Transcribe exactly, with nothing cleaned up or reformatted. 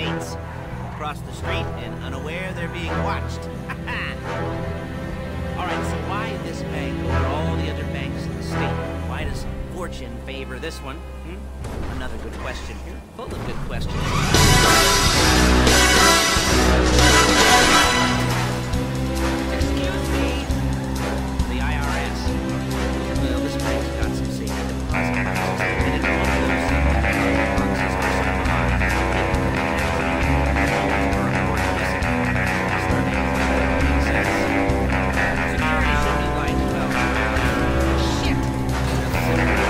gates. Across the street and unaware they're being watched. Alright, so why this bank over all the other banks in the state? Why does fortune favor this one? Hmm? Another good question here. Full of good questions. Excuse me. The I R S. Well, this bank's got some safe deposit boxes. And in one of those safe deposit boxes are some bonds. Security should be light. Well, shit.